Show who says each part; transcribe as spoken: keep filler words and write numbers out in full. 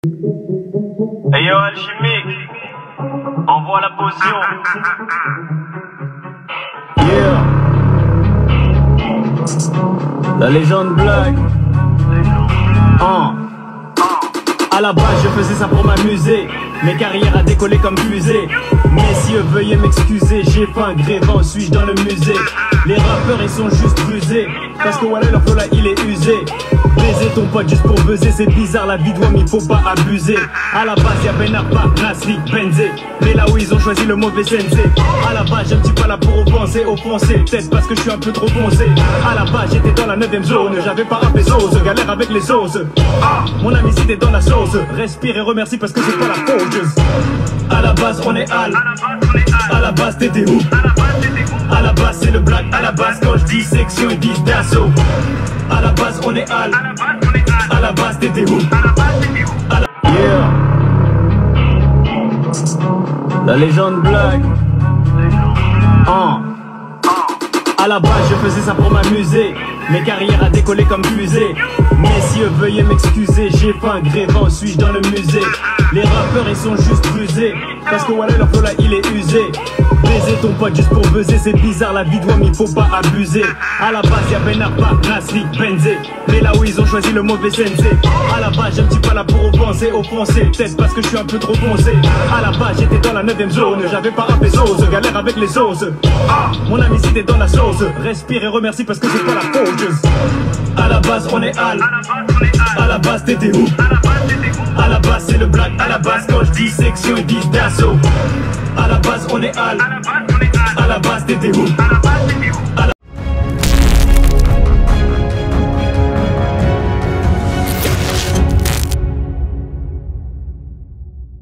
Speaker 1: Hey yo Alchimique, envoie la potion.
Speaker 2: Yeah. La légende blague. Uh. À la base je faisais ça pour m'amuser, mes carrières a décollé comme fusée. Messieurs veuillez m'excuser, j'ai faim, grévant, suis-je dans le musée. Les rappeurs ils sont juste rusés, parce que voilà leur flow là il est usé. Baiser ton pote juste pour buzzer, c'est bizarre la vie de homme, il faut pas abuser. À la base y'a Ben Arfa, Nasri, Benzé, mais là où ils ont choisi le mauvais sensei. À la base j'aime pas là pour offenser, offenser, peut-être parce que je suis un peu trop foncé. À la base j'étais dans la neuvième zone, j'avais pas rappé sauce, galère avec les sauces. Ah, mon ami si t'es dans la sauce, respire et remercie parce que c'est pas la faucheuse. À la base on est Al, à la base t'étais où? À la base c'est le black, à la base quand je dis section ils disent d'assaut. À la base on est Al, à la base t'étais où? À la... Yeah. La légende blague. Uh. À la base je faisais ça pour m'amuser, mes carrières a décollé comme fusée. Messieurs veuillez m'excuser, j'ai faim, grévant, suis-je dans le musée. Les rappeurs ils sont juste rusés, parce que voilà leur flow là il est usé. Baiser ton pote juste pour buzzer, c'est bizarre la vie de homme, il faut pas abuser. À la base y'a Ben Arfa, Nasri, Benzé, mais là où ils ont choisi le mauvais sensei. À la base j'aime pas là pour offenser, offenser, peut-être parce que je suis un peu trop foncé. À la base j'étais dans la neuvième zone, j'avais pas rappé sauce, galère avec les sauces. Ah, mon ami si t'es dans la sauce, respire et remercie parce que c'est pas la faucheuse. À la base on est Al, à la base t'étais où? À la base c'est le black, à la base quand je dis section ils disent d'assaut. À la base on est Al, à la base t'étais où?